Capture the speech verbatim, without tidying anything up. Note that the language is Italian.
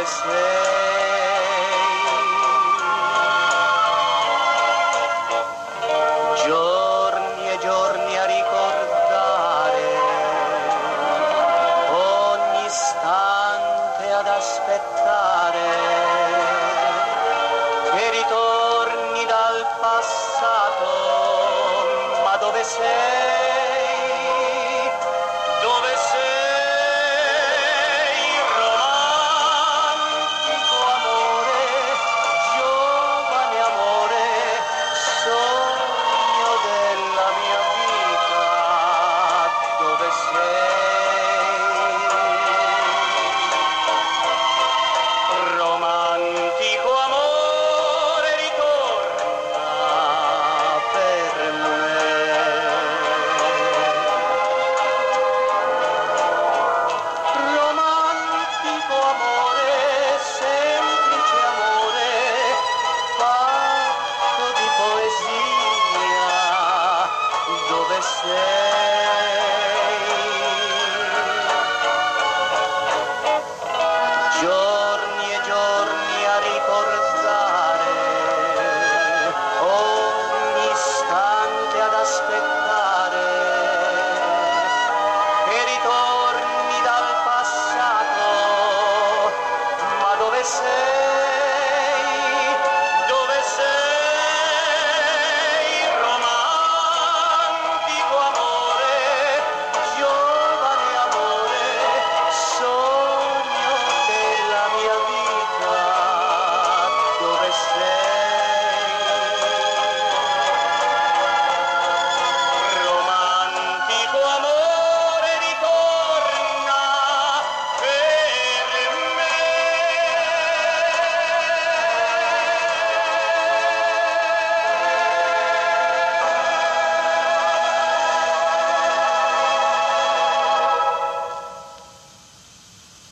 sei. Giorni e giorni a ricordare, ogni istante ad aspettare che ritorni dal passato. Ma dove sei? Dove sei? Romantico amore, giovane amore, sogno della mia vita, dove sei? Romantico amore, ritorna per me. Romantico amore, semplice amore, fatto di poesia, dove sei? Giorni e giorni a ricordare, ogni istante ad aspettare che ritorni dal passato. Ma dove sei?